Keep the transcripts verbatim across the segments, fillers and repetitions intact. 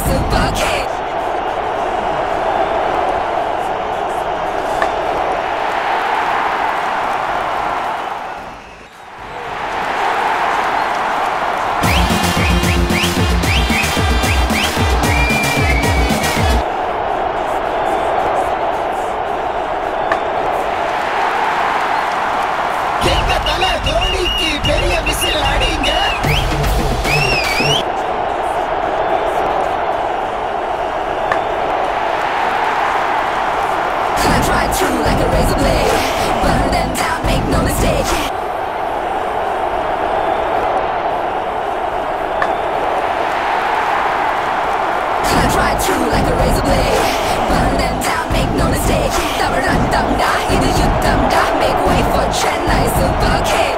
super kid. பெரிய whistle அடிங்க. Cut right through like a razor blade. Burn them down, make no mistake. Cut right through like a razor blade. Burn them down, make no mistake. Tamarattamda, idu yuddhamda. Make way for Chennai Super Kid.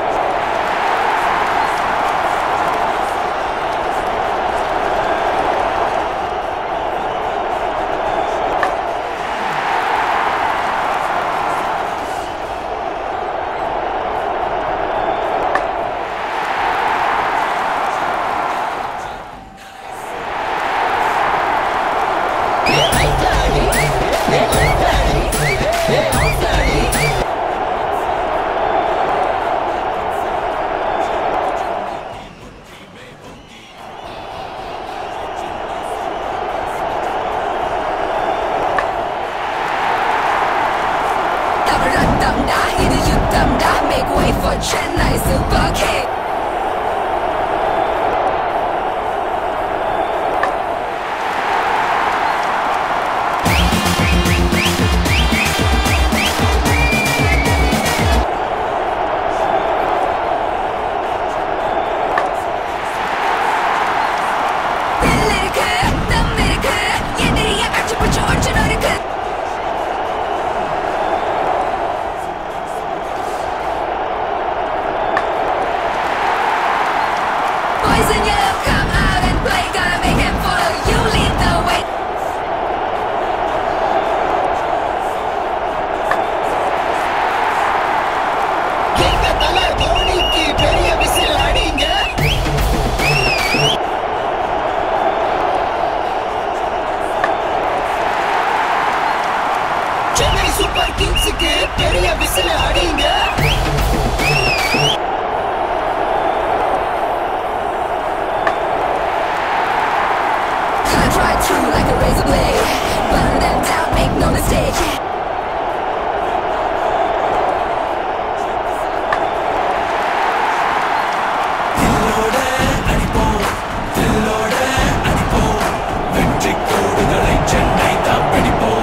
Make way for Chennai Super Kid. Boys in yellow, come out and play. Gotta make him follow. You lead the way. எங்க தல தோனிக்கு பெரிய whistle அடிங்க. Chennai super கிங்ஸுக்கு பெரிய whistle அடிங்க. Through like a razor blade. Burn them down, make no mistake. Dilloda adipom, dilloda adipom. Vettri kodugalai Chennai da pedipom.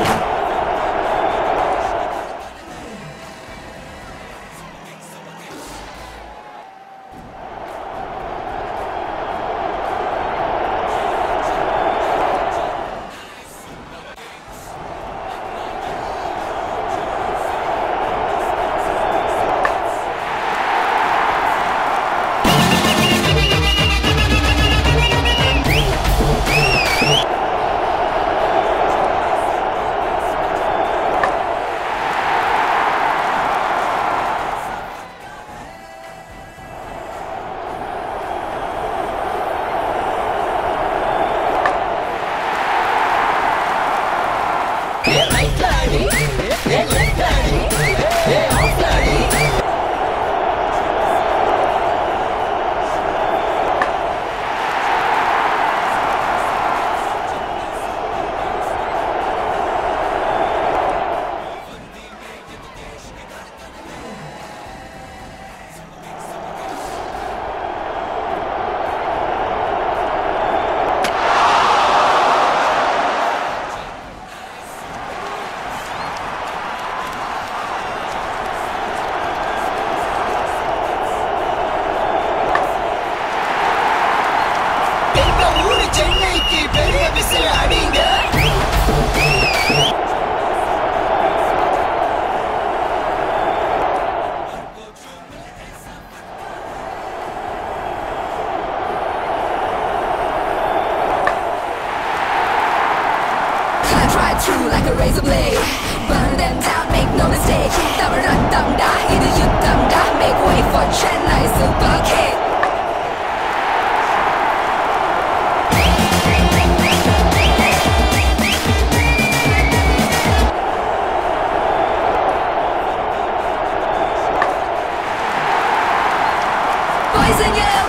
சென்னைக்கு பெரிய whistle அடிங்க. Cut right through like a razor blade. Burn them down, make no mistake. Tamarattamda, idu yuddhamda. Make way for Chennai Super Kid. poison you.